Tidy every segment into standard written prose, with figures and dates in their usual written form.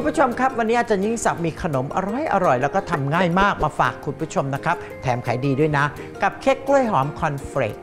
คุณผู้ชมครับวันนี้อาจารย์ยิ่งศักดิ์มีขนมอร่อยแล้วก็ทำง่ายมากมาฝากคุณผู้ชมนะครับแถมขายดีด้วยนะกับเค้กกล้วยหอมคอนเฟลก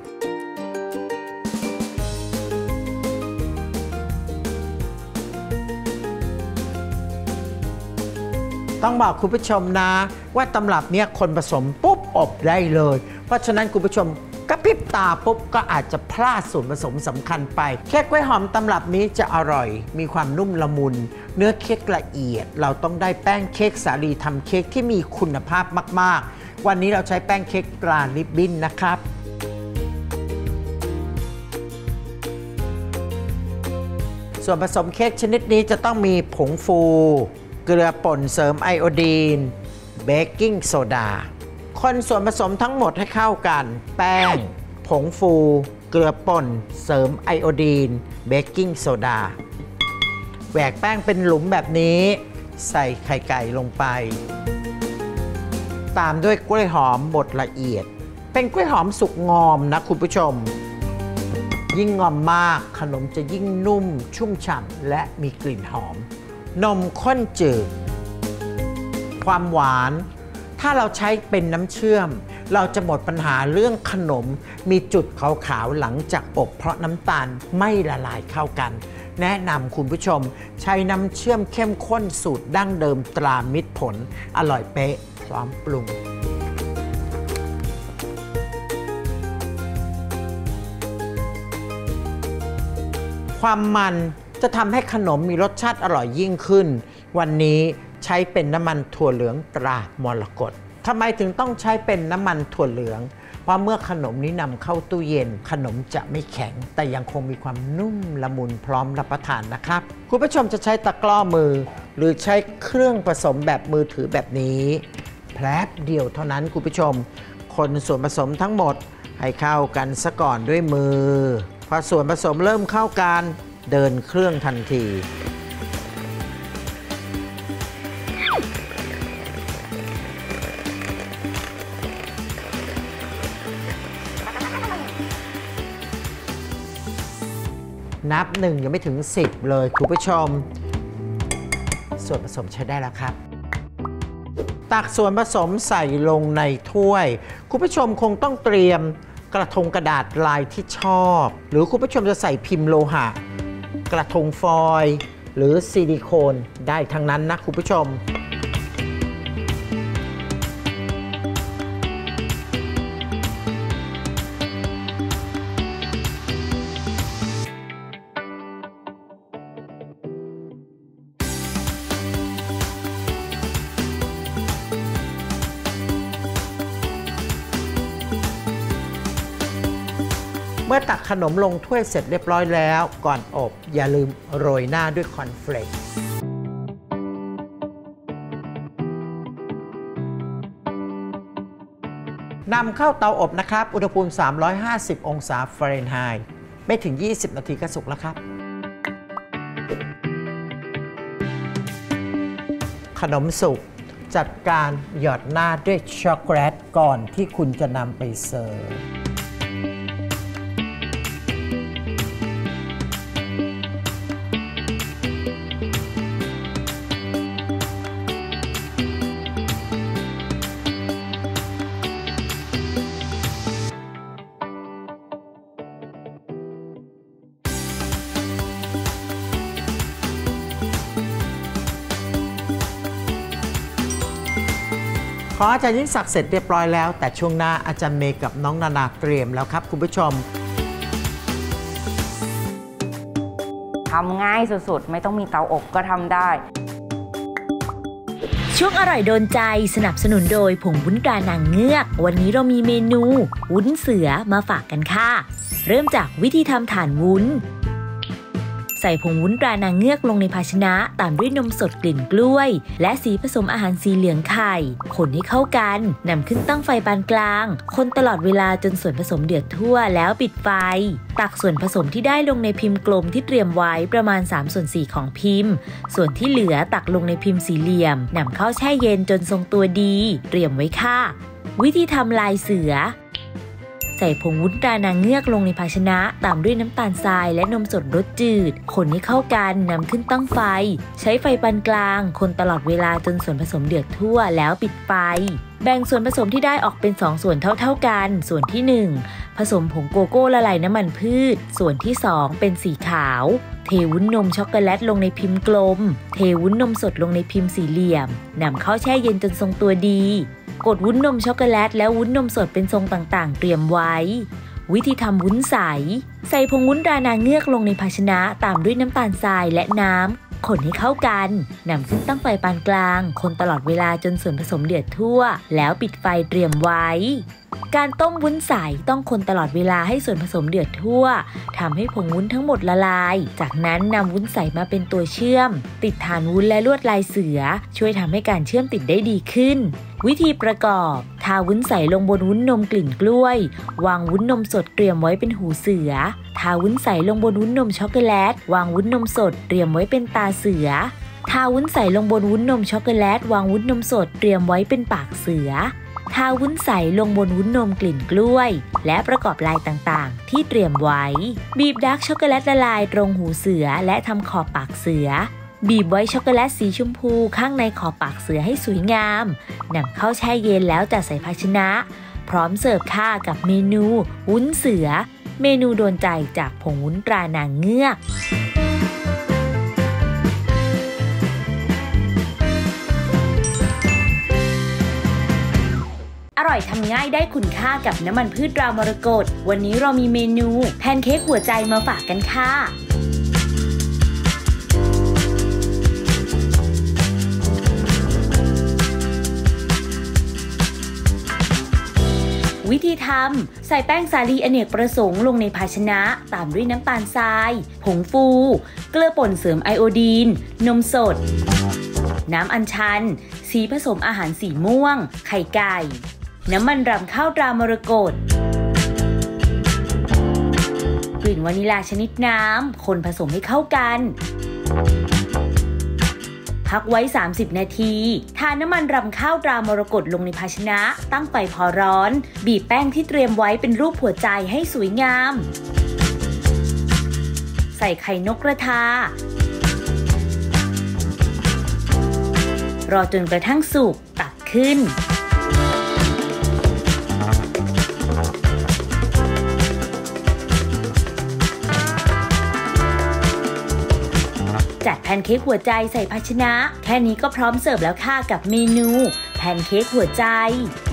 ต้องบอกคุณผู้ชมนะว่าตำรับนี้คนผสมปุ๊บอบได้เลยเพราะฉะนั้นคุณผู้ชมกระพริบตาปุ๊บก็อาจจะพลาดส่วนผสมสำคัญไปเค้กกล้วยหอมตำรับนี้จะอร่อยมีความนุ่มละมุนเนื้อเค้กละเอียดเราต้องได้แป้งเค้กสาลีทำเค้กที่มีคุณภาพมากๆวันนี้เราใช้แป้งเค้กตราริบบิ้นนะครับส่วนผสมเค้กชนิดนี้จะต้องมีผงฟูเกลือป่นเสริมไอโอดีนเบกกิ้งโซดาคนส่วนผสมทั้งหมดให้เข้ากันแป้งผงฟูเกลือป่นเสริมไอโอดีนเบกกิ้งโซดาแหวกแป้งเป็นหลุมแบบนี้ใส่ไข่ไก่ลงไปตามด้วยกล้วยหอมบดละเอียดเป็นกล้วยหอมสุกงอมนะคุณผู้ชมยิ่งงอมมากขนมจะยิ่งนุ่มชุ่มฉ่ำและมีกลิ่นหอมนมข้นจืดความหวานถ้าเราใช้เป็นน้ำเชื่อมเราจะหมดปัญหาเรื่องขนมมีจุดขาวๆหลังจากอบเพราะน้ำตาลไม่ละลายเข้ากันแนะนำคุณผู้ชมใช้น้ำเชื่อมเข้มข้นสูตรดั้งเดิมตรามิตรผลอร่อยเป๊ะพร้อมปรุงความมันจะทำให้ขนมมีรสชาติอร่อยยิ่งขึ้นวันนี้ใช้เป็นน้ำมันถั่วเหลืองตรามรกตทำไมถึงต้องใช้เป็นน้ำมันถั่วเหลืองเพราะเมื่อขนมนี้นำเข้าตู้เย็นขนมจะไม่แข็งแต่ยังคงมีความนุ่มละมุนพร้อมรับประทานนะครับคุณผู้ชมจะใช้ตะกร้อมือหรือใช้เครื่องผสมแบบมือถือแบบนี้แป๊บเดียวเท่านั้นคุณผู้ชมคนส่วนผสมทั้งหมดให้เข้ากันซะก่อนด้วยมือพอส่วนผสมเริ่มเข้ากันเดินเครื่องทันทีนับ1ยังไม่ถึง10เลยคุณผู้ชมส่วนผสมใช้ได้แล้วครับตักส่วนผสมใส่ลงในถ้วยคุณผู้ชมคงต้องเตรียมกระทงกระดาษลายที่ชอบหรือคุณผู้ชมจะใส่พิมพ์โลหะกระทงฟอยล์หรือซิลิโคนได้ทั้งนั้นนะคุณผู้ชมเมื่อตักขนมลงถ้วยเสร็จเรียบร้อยแล้วก่อนอบอย่าลืมโรยหน้าด้วยคอนเฟลกนำเข้าเตาอบนะครับอุณหภูมิ350องศาฟาเรนไฮต์ไม่ถึง20นาทีก็สุกแล้วครับขนมสุกจัดการหยอดหน้าด้วยช็อกโกแลตก่อนที่คุณจะนำไปเสิร์ฟขออาจารย์ยิ่งศักดิ์เสร็จเรียบร้อยแล้วแต่ช่วงหน้าอาจารย์เมย์กับน้องนานาเตรียมแล้วครับคุณผู้ชมทำง่ายสุดๆไม่ต้องมีเตาอบก็ทำได้ช่วงอร่อยโดนใจสนับสนุนโดยผงวุ้นตรานางเงือกวันนี้เรามีเมนูวุ้นเสือมาฝากกันค่ะเริ่มจากวิธีทำฐานวุ้นใส่ผงวุ้นตรานางเงือกลงในภาชนะตามด้วยนมสดกลิ่นกล้วยและสีผสมอาหารสีเหลืองไข่คนให้เข้ากันนำขึ้นตั้งไฟปานกลางคนตลอดเวลาจนส่วนผสมเดือดทั่วแล้วปิดไฟตักส่วนผสมที่ได้ลงในพิมพ์กลมที่เตรียมไว้ประมาณ3/4ของพิมพ์ส่วนที่เหลือตักลงในพิมพ์สี่เหลี่ยมนำเข้าแช่เย็นจนทรงตัวดีเตรียมไว้ค่ะวิธีทำลายเสือใส่ผงวุ้นตรานางเงือกลงในภาชนะตามด้วยน้ำตาลทรายและนมสดรสจืดคนให้เข้ากันนำขึ้นตั้งไฟใช้ไฟปานกลางคนตลอดเวลาจนส่วนผสมเดือดทั่วแล้วปิดไฟแบ่งส่วนผสมที่ได้ออกเป็น2ส่วนเท่ากันส่วนที่1ผสมผงโกโก้ละลายน้ำมันพืชส่วนที่2เป็นสีขาวเทวุ้นนมช็อกโกแลตลงในพิมพ์กลมเทวุ้นนมสดลงในพิมพ์สี่เหลี่ยมนำเข้าแช่เย็นจนทรงตัวดีกดวุ้นนมช็อกโกแลตและวุ้นนมสดเป็นทรงต่างๆเตรียมไว้วิธีทำวุ้นใส่ผงวุ้นตรานางเงือกลงในภาชนะตามด้วยน้ำตาลทรายและน้ำคนให้เข้ากันนำขึ้นตั้งไฟปานกลางคนตลอดเวลาจนส่วนผสมเดือดทั่วแล้วปิดไฟเตรียมไว้การต้มวุ้นใสต้องคนตลอดเวลาให้ส่วนผสมเดือดทั่วทำให้ผงวุ้นทั้งหมดละลายจากนั้นนำวุ้นใสมาเป็นตัวเชื่อมติดฐานวุ้นและลวดลายเสือช่วยทำให้การเชื่อมติดได้ดีขึ้นวิธีประกอบทาวุ้นใสลงบนวุ้นนมกลิ่นกล้วยวางวุ้นนมสดเตรียมไว้เป็นหูเสือทาวุ้นใสลงบนวุ้นนมช็อกโกแลตวางวุ้นนมสดเตรียมไว้เป็นตาเสือทาวุ้นใสลงบนวุ้นนมช็อกโกแลตวางวุ้นนมสดเตรียมไว้เป็นปากเสือทาวุ้นใสลงบนวุ้นนมกลิ่นกล้วยและประกอบลายต่างๆที่เตรียมไว้บีบดาร์กช็อกโกแลตละลายตรงหูเสือและทำขอบปากเสือบีบไว้ช็อกโกแลตสีชมพูข้างในขอบปากเสือให้สวยงามนำเข้าแช่เย็นแล้วจัดใส่ภาชนะพร้อมเสิร์ฟค่ะกับเมนูวุ้นเสือเมนูโดนใจจากผงวุ้นตรานางเงือกอร่อยทำง่ายได้คุณค่ากับน้ำมันพืชตรามรกตวันนี้เรามีเมนูแพนเค้กหัวใจมาฝากกันค่ะวิธีทำใส่แป้งสาลีอเนกประสงค์ลงในภาชนะตามด้วยน้ำตาลทรายผงฟูเกลือป่นเสริมไอโอดีนนมสดน้ำอัญชันสีผสมอาหารสีม่วงไข่ไก่น้ำมันรำข้าวตรามรกตกลิ่นวานิลาชนิดน้ำคนผสมให้เข้ากันพักไว้30นาทีทาน้ำมันรำข้าวตรามรกตลงในภาชนะตั้งไฟพอร้อนบีบแป้งที่เตรียมไว้เป็นรูปหัวใจให้สวยงามใส่ไข่นกกระทารอจนกระทั่งสุกตักขึ้นจัดแพนเค้กหัวใจใส่ภาชนะแค่นี้ก็พร้อมเสิร์ฟแล้วค่ะกับเมนูแพนเค้กหัวใจ